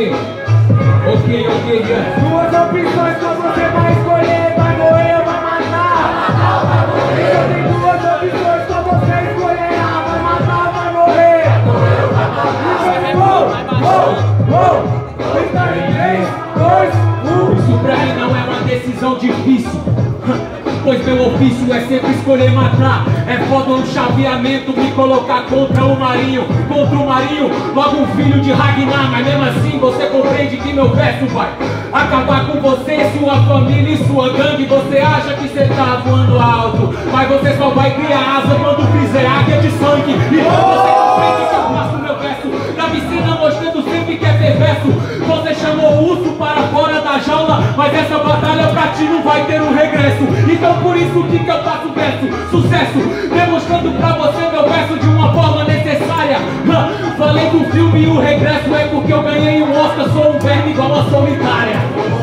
Duas opções só você vai escolher, vai morrer ou vai matar. Vai morrer. Só tem duas opções só você escolher, vai matar ou vai morrer. Vai morrer ou vai matar. Tá em 3, 2, 1. Isso pra mim não é uma decisão difícil, pois meu ofício é sempre escolher matar. É foda um chaveamento me colocar contra o Marinho. Contra o Marinho, logo um filho de Ragnar. Mas mesmo assim você compreende que meu verso vai acabar com você, sua família e sua gangue. Você acha que você tá voando alto, mas você só vai criar asa quando fizer águia de sangue. Então você compreende que eu faço meu verso na piscina mostrando sempre que é perverso. Você chamou o urso para fora da jaula, mas essa batalha pra ti não vai ter um regresso. Então por isso que eu faço verso, sucesso, demonstrando pra você meu verso de uma forma necessária. Falei do filme e o regresso é porque eu ganhei um Oscar, sou um verme igual a solitária.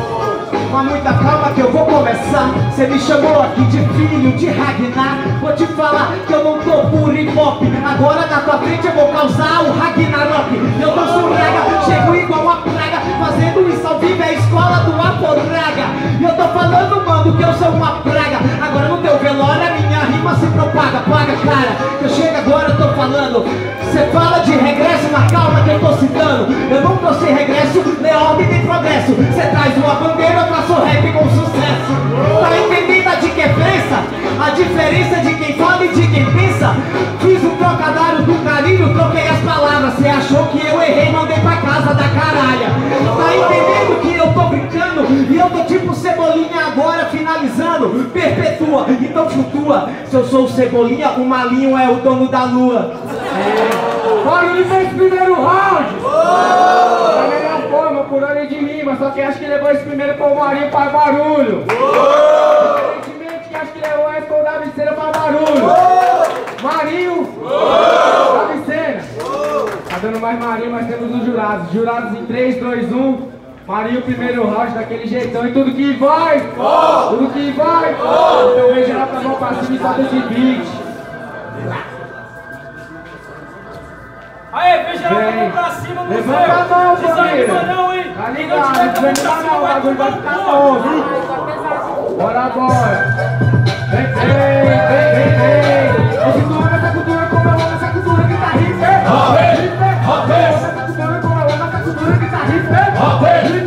Com muita calma que eu vou começar. Cê me chamou aqui de filho de Ragnar. Vou te falar que eu não tô por hip hop. Agora na tua frente eu vou causar o Ragnarok. Eu não sou raga, chego igual a praga, fazendo isso ao vivo é a escola do Aporaga. E eu tô falando, mano, que eu sou uma praga. Agora no teu velório a minha rima se propaga. Paga, cara, que eu chego agora, eu tô falando. Cê fala de regresso, na calma que eu tô citando. Eu não trouxe regresso, nem ordem nem progresso. Cê traz uma bandeira, eu traço rap com sucesso. Tá entendendo a diferença? A diferença de quem fala e de quem pensa. Fiz um trocadilho do carinho, troquei as palavras. Cê achou que eu errei, mandei pra casa da caralha. Tá entendendo que eu tô brincando? E eu tô tipo Cebolinha agora, finalizando. Perpetua, então flutua. Se eu sou o Cebolinha, o Malinho é o dono da lua. Barulho fez primeiro round! Da melhor forma, por ordem de rima. Só quem acha que levou esse primeiro foi o Marinho faz barulho. Diferentemente, quem acha que levou esse foi o Daviceira faz barulho. Marinho, Daviceira. Tá dando mais Marinho, mas temos os jurados. Jurados em 3, 2, 1. Marinho, primeiro round daquele jeitão. E tudo que vai, tudo que vai. Então vem geral pra mão pra cima e solta esse beat. Aê, vem geral pra mão pra cima, museu! Levanta a mão, família! Não, hein? Tá ligado? Não, o bagulho vai ficar bom, viu? Bora, bora! Vem, vem! Esse tu ama essa cultura como eu amo essa cultura que tá ripe! Essa cultura como eu amo essa cultura que tá ripe!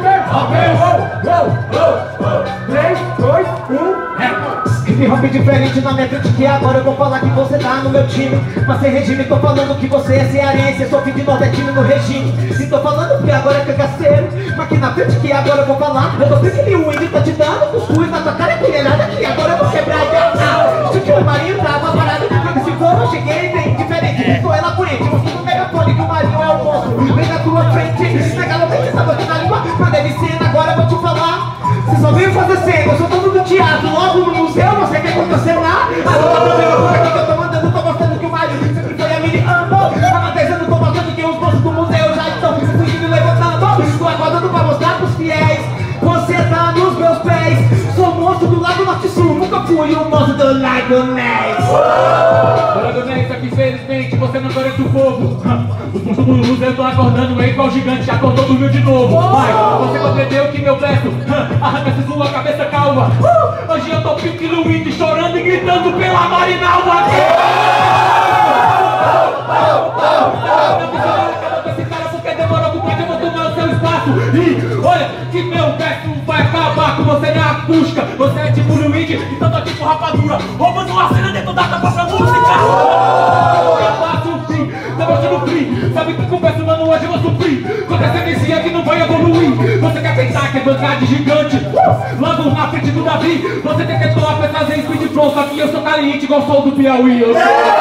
3, 2, 1, hip hop diferente na minha frente que agora eu vou falar que você tá no meu time. Mas sem regime, tô falando que você é cearense, eu sou filho de nordestino no regime. E tô falando que agora é cangaceiro, mas que na frente que agora eu vou falar, eu tô pequenininho, o índio tá te dando cuscuz na tua cara e colherada que agora eu vou quebrar e gastar. Se o tio Marinho tava parado, quando se for eu cheguei bem diferente. Tô elaborante, mostrando o megafone que o Marinho é o monstro. Vem na tua frente, na galopete, essa boca na língua, mas deve ser, agora eu vou te falar. Você só veio fazer cena, eu sou todo do teatro, logo no museu, você quer contracenar? Agora tô vendo por aqui que eu tô mandando, tô mostrando que o Mario sempre foi a mini andou. Amamentando, tô mostrando que os bolsos do museu já estão fugindo e levantando. Tô aguardando pra mostrar pros fiéis, você tá nos meus pés. Sou o monstro do Lago Norte Sul, nunca fui o monstro do Lago Ness. Lago Ness, aqui felizmente você não conhece o povo. Os monstros do museu estão acordando, é igual gigante, já acordou, dormiu de novo. Vai, você compreendeu que meu verso arranca-se sua cabeça calma. Hoje eu tô pique Luigi chorando e gritando pela Marinalva. Esse cara porque demorou com tempo, eu vou tomar o seu espaço. E olha que meu verso vai acabar com você na acústica. Você é tipo Luigi, então tô tipo rapadura, roubando uma cena dentro da tua própria música. Eu faço um fim, tá mostrando free. Sabe que conversa, mano, hoje eu vou sofrer. Contra essa MC que não vai evoluir. Você quer pensar que é bancada gigante? Logo na frente do Davi, você tem que atuar pra trazer speed flow. Só que eu sou caliente igual sol do Piauí. Eu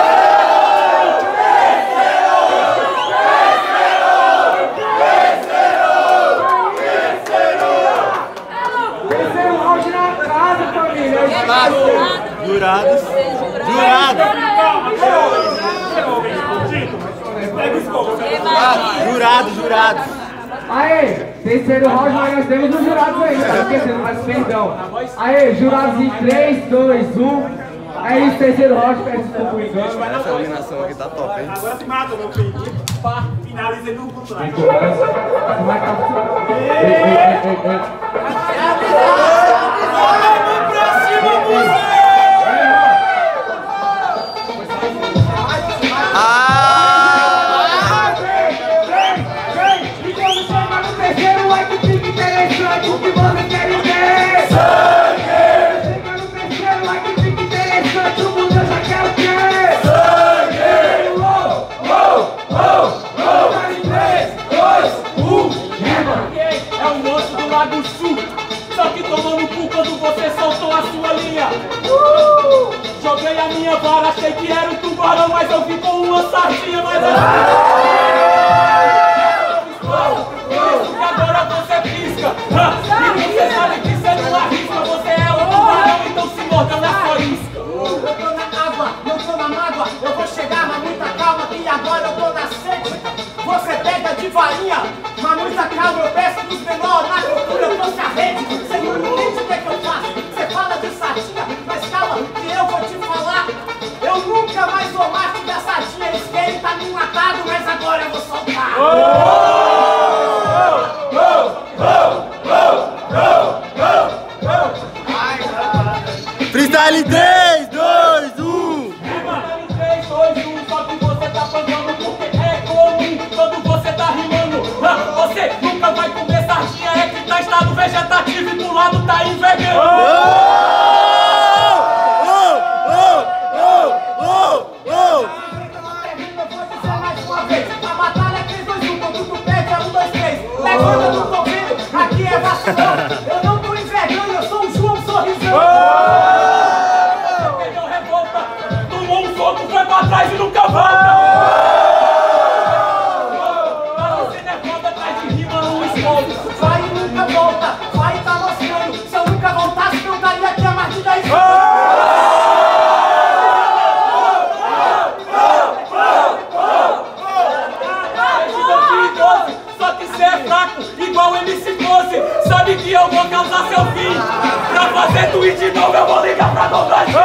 terceiro round na casa, família! Jurados! Jurados! Aê, terceiro round, mas nós temos os jurados aí, tá esquecendo, mas perdão. Aê, jurados em 3, 2, 1. É isso, terceiro round, peço desculpa por engano. Essa iluminação aqui tá top, hein? Agora se mata, meu filho. Finaliza aí no contrário. Como é que tá funcionando? Joguei a minha vara, achei que era um tubarão, mas eu vi com uma sardinha, mas eu... E agora você pisca, e você sabe que você não arrisca, você é um tubarão, então se morda na sua isca. Eu tô na água, não tô na mágoa, eu vou chegar, mas muita calma, que agora eu tô na sede. Você pega de varinha, mas muita calma, eu peço dos menores, na cultura eu trouxe a rede. Você não entende o que é que eu faço, você fala de sardinha, mas calma, que eu vou te falar. Eu nunca mais vou macho da sardinha, eles querem tá me matado, mas agora eu vou soltar. Freestyle 3, 2, 1. Freestyle 3, 2, 1, só que você tá falando porque é comum quando você tá rimando. Você nunca vai comer sardinha, é que tá em estado vegetativo e do lado tá envenenando. A batalha é 3, 2, 1, quando tu pede é 1, 2, 3. Levanta, não tô vendo, aqui é vacilão. Eu não tô envergando, eu sou o João Sorrisão. Você perdeu revolta, tomou um soco, foi pra trás e nunca volta. Você derrota atrás de rima no escopo. Vai e nunca volta, vai e tá mostrando. Se eu nunca voltasse, não estaria aqui a mais de 10 anos. Só que cê é fraco, igual MC Pose. Sabe que eu vou causar seu fim. Pra fazer tweet de novo, eu vou ligar pra todo Brasil.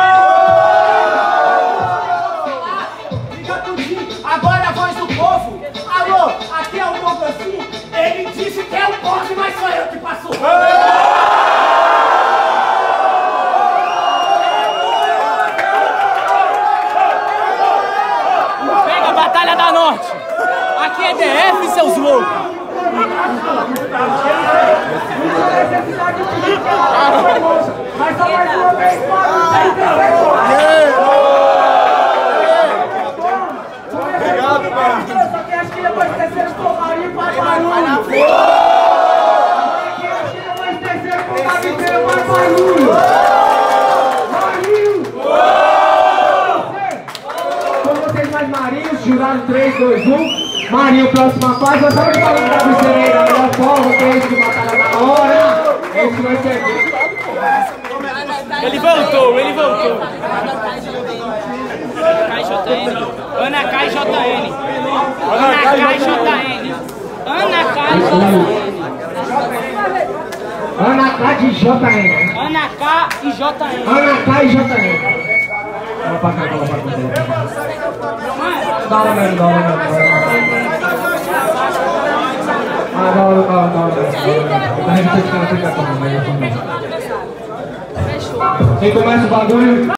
Liga tudinho, agora é a voz do povo. Alô, aqui é o Douglasinho. Ele disse que é o Pose, mas sou eu que passo. Pega a Batalha da Norte. Aqui é DF, seus loucos. Mas só mais uma vez, Obrigado, mano. só que acho que depois terceiro for Marinho para barulho. Depois terceiro for Marinho para barulho. Marinho! Com vocês mais Marinhos, juraram 3, 2, 1. Marinho, próxima fase, nós estamos falando da viceira da melhor forma, que é esse de batalha da hora. Esse vai ser. Ele voltou, ele voltou. Ana K e JN. Ana K e JN. Ana K e JN. Ana K de JN. Ana K e JN. Ana K e JN. Vamos pra cá, vamos pra cá. Dá uma mesmo, dá uma mesmo. Ah, dá uma. A gente tem que ficar com a. Quem começa o bagulho?